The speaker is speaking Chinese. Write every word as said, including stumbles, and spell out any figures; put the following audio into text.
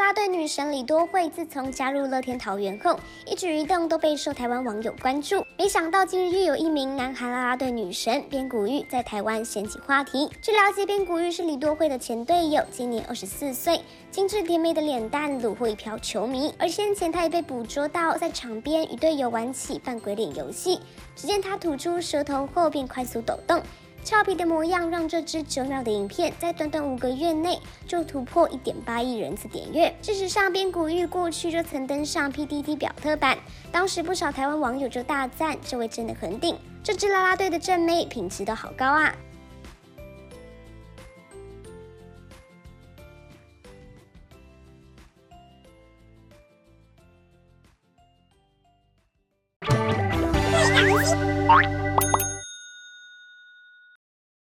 啦队女神李多慧自从加入乐天桃园后，一举一动都备受台湾网友关注。没想到近日又有一名南韩啦啦队女神边谷玉在台湾掀起话题。据了解，边谷玉是李多慧的前队友，今年二十四岁，精致甜美的脸蛋虏获一票球迷。而先前她也被捕捉到在场边与队友玩起扮鬼脸游戏，只见她吐出舌头后便快速抖动。俏皮的模样让这支九秒的影片在短短五个月内就突破 一点八亿人次点阅。事实上，边谷玉过去就曾登上 P T T 表特版，当时不少台湾网友就大赞这位真的很顶，这支啦啦队的正妹品质都好高啊。 对，